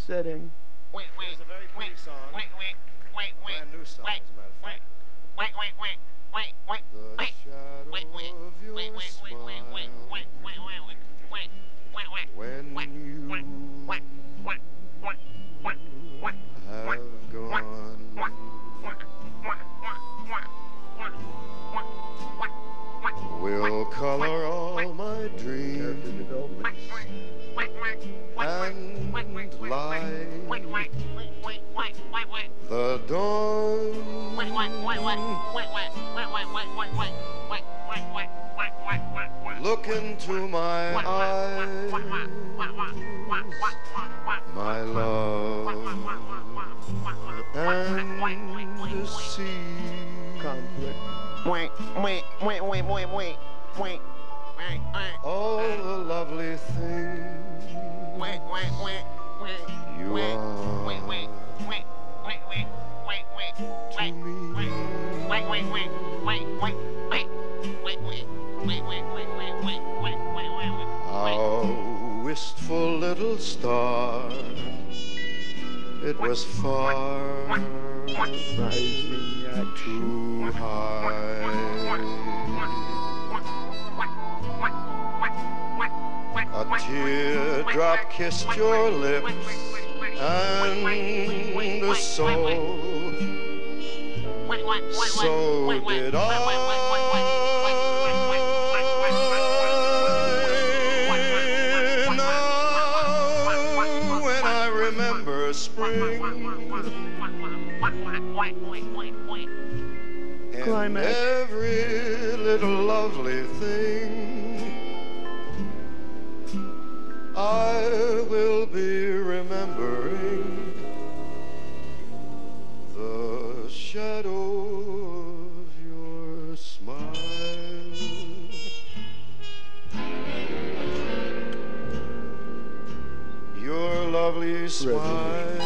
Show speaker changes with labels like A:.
A: setting.
B: It's a very pretty song. Brand new song, as a matter of fact. The shadow of your smile when you have gone will color all my dreams and light the dawn. Look into my eyes, my love, and see
A: Conflict.
B: all the lovely things you are to me. Our wistful little star, it was far
A: Rising action.
B: too high. A teardrop kissed your lips, and so did I. Now, when I remember spring and
A: Climax.
B: every little lovely thing, I will be remembering the shadow of your smile. Your lovely smile